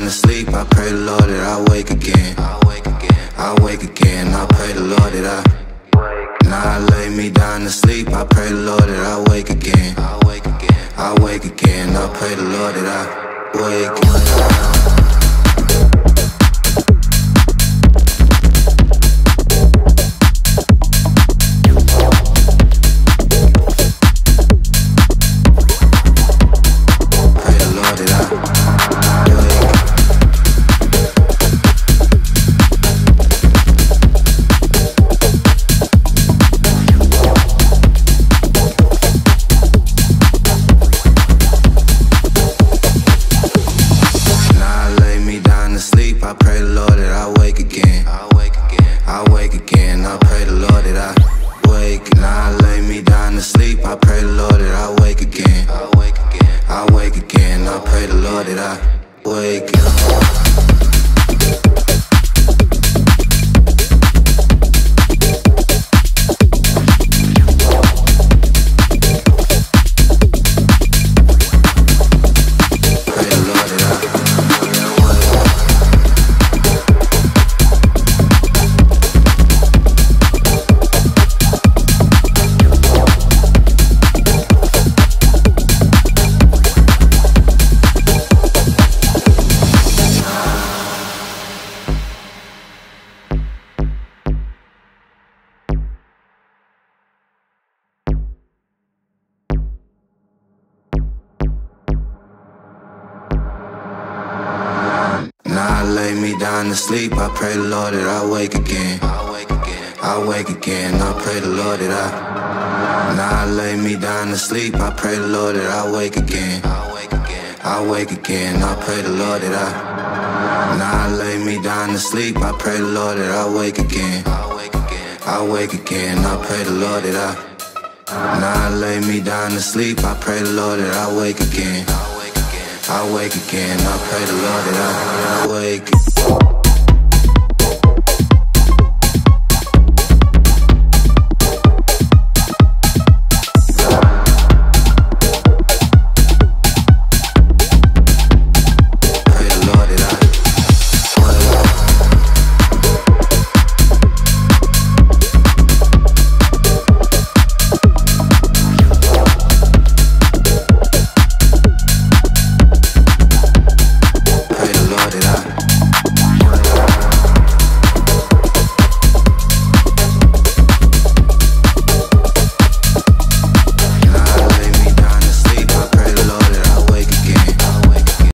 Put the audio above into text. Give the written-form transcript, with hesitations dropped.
to sleep, I pray the Lord that I wake again. I wake again, I pray the Lord that I now I lay me down to sleep, I pray the Lord that I wake again. I wake again, I pray the Lord that I wake. I pray the Lord that I wake again. I wake again, I pray the Lord that I wake. Now I lay me down to sleep, I pray the Lord that I wake again. I wake again, I pray the Lord that I wake. Now I lay me down to sleep, I pray the Lord that I wake again. I wake again, I pray the Lord that I now I lay me down to sleep, I pray the Lord that I wake again. I wake again, I pray the Lord that I now I lay me down to sleep, I pray the Lord that I wake again. I wake again, I pray the Lord that I now I lay me down to sleep, I pray the Lord that I wake again. I wake again, I pray the Lord that I wake.